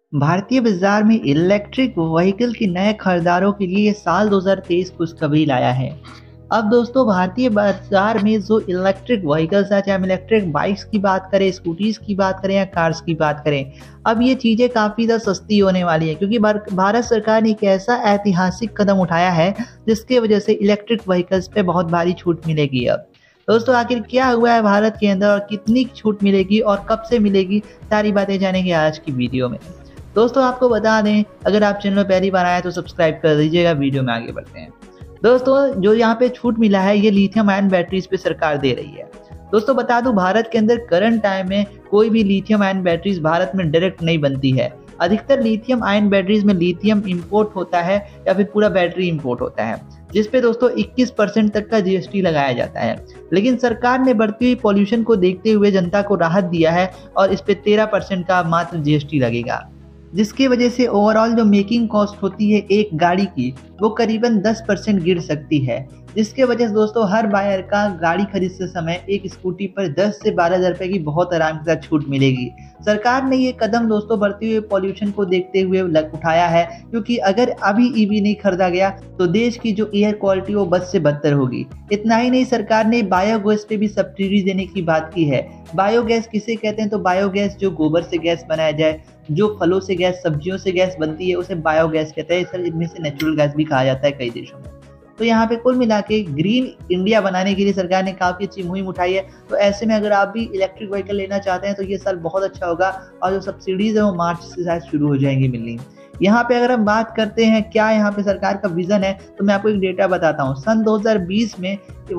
भारतीय बाजार में इलेक्ट्रिक व्हीकल के नए खरीदारों के लिए साल 2023 खुशखबरी लाया है। अब दोस्तों भारतीय बाजार में जो इलेक्ट्रिक व्हीकल्स है, चाहे हम इलेक्ट्रिक बाइक्स की बात करें, स्कूटीज की बात करें या कार्स की बात करें, अब ये चीज़ें काफ़ी ज़्यादा सस्ती होने वाली है क्योंकि भारत सरकार ने एक ऐसा ऐतिहासिक कदम उठाया है जिसकी वजह से इलेक्ट्रिक व्हीकल्स पे बहुत भारी छूट मिलेगी। अब दोस्तों आखिर क्या हुआ है भारत के अंदर और कितनी छूट मिलेगी और कब से मिलेगी, सारी बातें जानेंगे आज की वीडियो में। दोस्तों आपको बता दें, अगर आप चैनल पहली बार आए तो सब्सक्राइब कर दीजिएगा। वीडियो में आगे बढ़ते हैं। दोस्तों जो यहाँ पे छूट मिला है ये लिथियम आयन बैटरीज पे सरकार दे रही है। दोस्तों बता दूं, भारत के अंदर करंट टाइम में कोई भी लिथियम आयन बैटरीज भारत में डायरेक्ट नहीं बनती है। अधिकतर लिथियम आयन बैटरीज में लिथियम इंपोर्ट होता है या फिर पूरा बैटरी इंपोर्ट होता है, जिसपे दोस्तों 21% तक का जीएसटी लगाया जाता है। लेकिन सरकार ने बढ़ती हुई पॉल्यूशन को देखते हुए जनता को राहत दिया है और इस पे 13% का मात्र जीएसटी लगेगा, जिसकी वजह से ओवरऑल जो मेकिंग कॉस्ट होती है एक गाड़ी की वो करीबन 10% गिर सकती है, जिसके वजह से दोस्तों हर बायर का गाड़ी खरीदते समय एक स्कूटी पर 10 से 12,000 रुपए की बहुत आराम के साथ छूट मिलेगी। सरकार ने ये कदम दोस्तों बढ़ते हुए पॉल्यूशन को देखते हुए उठाया है, क्योंकि अगर अभी ईवी नहीं खरीदा गया तो देश की जो एयर क्वालिटी वो बद से बदतर होगी। इतना ही नहीं, सरकार ने बायोगैस पे भी सब्सिडी देने की बात की है। बायोगैस किसे कहते हैं? तो बायोगैस जो गोबर से गैस बनाया जाए, जो फलों से गैस, सब्जियों से गैस बनती है, उसे बायोगैस कहते हैं। सर इनमें से नेचुरल गैस भी कहा जाता है कई देशों में। तो यहाँ पे कुल मिला के ग्रीन इंडिया बनाने के लिए सरकार ने काफ़ी अच्छी मुहिम उठाई है। तो ऐसे में अगर आप भी इलेक्ट्रिक व्हीकल लेना चाहते हैं तो ये साल बहुत अच्छा होगा और जो सब्सिडीज है वो मार्च से शायद शुरू हो जाएंगी मिलनी। यहाँ पे अगर हम बात करते हैं क्या यहाँ पे सरकार का विजन है, तो मैं आपको एक डेटा बताता हूँ। सन 2020 में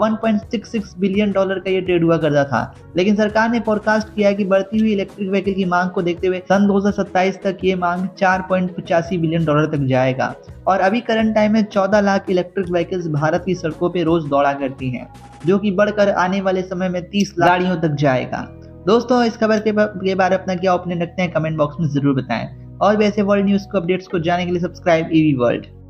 $1.66 बिलियन का ये ट्रेड हुआ करता था, लेकिन सरकार ने फोरकास्ट किया है कि बढ़ती हुई इलेक्ट्रिक व्हीकल की मांग को देखते हुए सन 2027 तक ये मांग $4.85 बिलियन तक जाएगा। और अभी करंट टाइम में 14 लाख इलेक्ट्रिक व्हीकल्स भारत की सड़कों पे रोज दौड़ा करती हैं, जो कि बढ़कर आने वाले समय में 30 लाख गाड़ियों तक जाएगा। दोस्तों इस खबर के बारे में अपना क्या ओपिनियन रखते हैं कमेंट बॉक्स में जरूर बताएं, और वैसे वर्ल्ड न्यूज को अपडेट्स को जानने के लिए सब्सक्राइब ईवी वर्ल्ड।